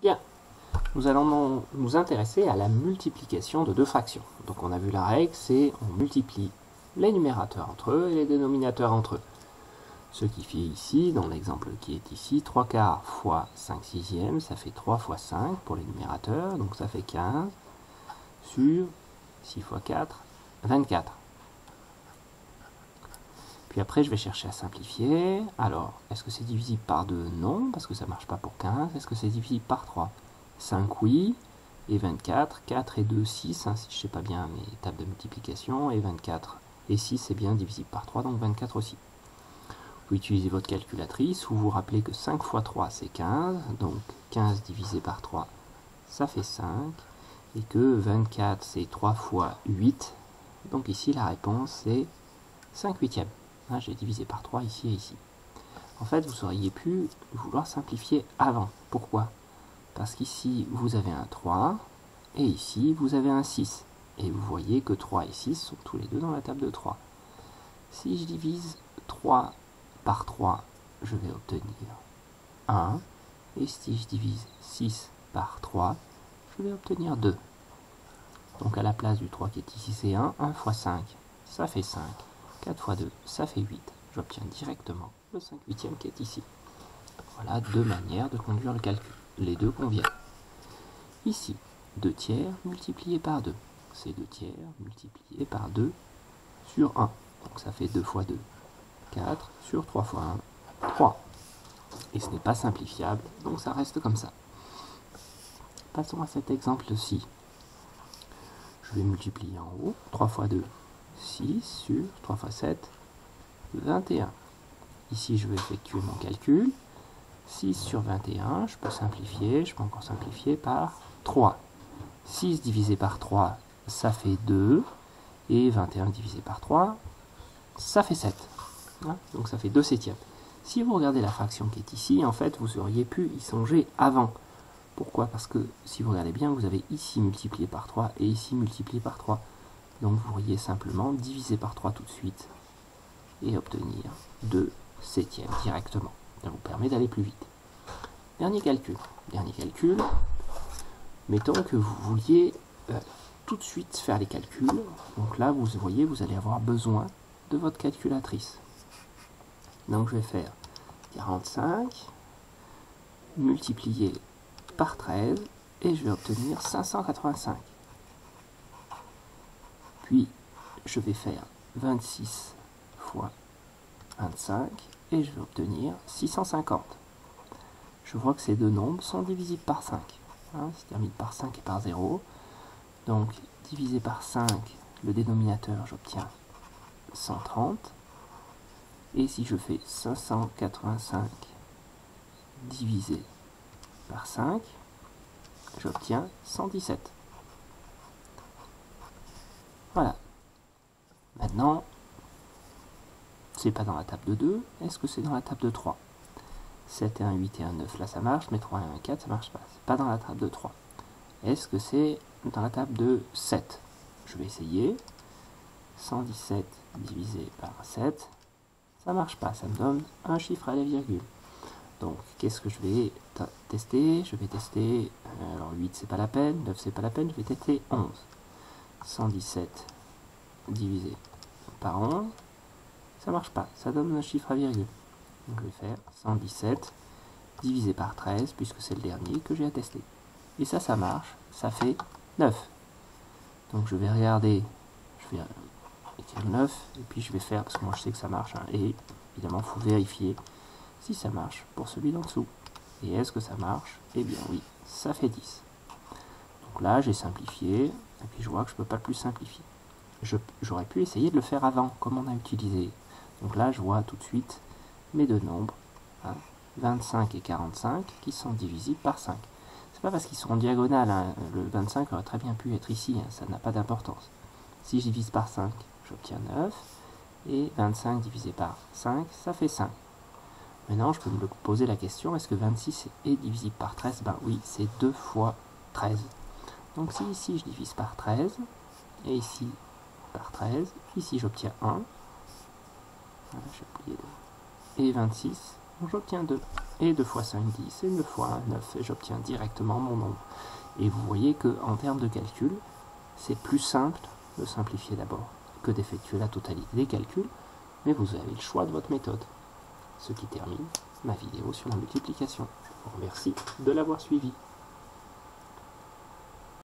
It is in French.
Bien, nous allons nous intéresser à la multiplication de deux fractions. Donc on a vu la règle, c'est on multiplie les numérateurs entre eux et les dénominateurs entre eux. Ce qui fait ici, dans l'exemple qui est ici, 3 quarts fois 5 sixièmes, ça fait 3 fois 5 pour les numérateurs, donc ça fait 15 sur 6 fois 4, 24. Puis après, je vais chercher à simplifier. Alors, est-ce que c'est divisible par 2? Non, parce que ça ne marche pas pour 15. Est-ce que c'est divisible par 3? 5, oui. Et 24, 4 et 2, 6, hein, si je ne sais pas bien mes tables de multiplication. Et 24 et 6, c'est bien divisible par 3, donc 24 aussi. Vous pouvez utiliser votre calculatrice, ou vous rappelez que 5 fois 3, c'est 15. Donc 15 divisé par 3, ça fait 5. Et que 24, c'est 3 fois 8. Donc ici, la réponse, c'est 5 huitièmes. J'ai divisé par 3 ici et ici. En fait, vous auriez pu vouloir simplifier avant. Pourquoi? Parce qu'ici, vous avez un 3, et ici, vous avez un 6. Et vous voyez que 3 et 6 sont tous les deux dans la table de 3. Si je divise 3 par 3, je vais obtenir 1. Et si je divise 6 par 3, je vais obtenir 2. Donc à la place du 3 qui est ici, c'est 1. 1 fois 5, ça fait 5. 4 fois 2, ça fait 8. J'obtiens directement le 5 huitième qui est ici. Voilà deux manières de conduire le calcul. Les deux conviennent. Ici, 2 tiers multiplié par 2. C'est 2 tiers multiplié par 2 sur 1. Donc ça fait 2 fois 2, 4 sur 3 fois 1, 3. Et ce n'est pas simplifiable, donc ça reste comme ça. Passons à cet exemple-ci. Je vais multiplier en haut. 3 fois 2, 6 sur 3 fois 7, 21. Ici, je vais effectuer mon calcul. 6 sur 21, je peux simplifier, je peux encore simplifier par 3. 6 divisé par 3, ça fait 2. Et 21 divisé par 3, ça fait 7. Donc ça fait 2 septièmes. Si vous regardez la fraction qui est ici, en fait, vous auriez pu y songer avant. Pourquoi? Parce que si vous regardez bien, vous avez ici multiplié par 3 et ici multiplié par 3. Donc vous pourriez simplement diviser par 3 tout de suite et obtenir 2 septièmes directement. Ça vous permet d'aller plus vite. Dernier calcul. Mettons que vous vouliez tout de suite faire les calculs. Donc là, vous voyez, vous allez avoir besoin de votre calculatrice. Donc je vais faire 45 multiplié par 13 et je vais obtenir 585. Puis je vais faire 26 fois 25 et je vais obtenir 650. Je vois que ces deux nombres sont divisibles par 5. C'est terminé par 5 et par 0. Donc divisé par 5, le dénominateur, j'obtiens 130. Et si je fais 585 divisé par 5, j'obtiens 117. Voilà. Maintenant, c'est pas dans la table de 2. Est-ce que c'est dans la table de 3? 7 et 1, 8 et 1, 9, là ça marche, mais 3 et 1, 4, ça marche pas. C'est pas dans la table de 3. Est-ce que c'est dans la table de 7? Je vais essayer. 117 divisé par 7, ça marche pas, ça me donne un chiffre à la virgule. Donc, qu'est-ce que je vais tester? Je vais tester, alors 8 c'est pas la peine, 9 c'est pas la peine, je vais tester 11. 117 divisé par 11, ça marche pas, ça donne un chiffre à virgule. Donc je vais faire 117 divisé par 13, puisque c'est le dernier que j'ai à tester. Et ça marche, ça fait 9. Donc je vais regarder, je vais écrire 9, et puis je vais faire, parce que moi je sais que ça marche, et évidemment il faut vérifier si ça marche pour celui d'en dessous. Et est-ce que ça marche? Eh bien oui, ça fait 10. Donc là j'ai simplifié, et puis je vois que je ne peux pas plus simplifier. J'aurais pu essayer de le faire avant, comme on a utilisé. Donc là je vois tout de suite mes deux nombres, 25 et 45, qui sont divisibles par 5. C'est pas parce qu'ils sont en diagonale, le 25 aurait très bien pu être ici, ça n'a pas d'importance. Si je divise par 5, j'obtiens 9, et 25 divisé par 5, ça fait 5. Maintenant, je peux me poser la question, est-ce que 26 est divisible par 13? Ben oui, c'est 2 fois 13. Donc si ici je divise par 13, et ici par 13, ici j'obtiens 1, voilà, j'ai oublié et 26, donc j'obtiens 2. Et 2 fois 5, 10, et 9 fois 1, 9, et j'obtiens directement mon nombre. Et vous voyez qu'en termes de calcul, c'est plus simple de simplifier d'abord que d'effectuer la totalité des calculs, mais vous avez le choix de votre méthode. Ce qui termine ma vidéo sur la multiplication. Je vous remercie de l'avoir suivi.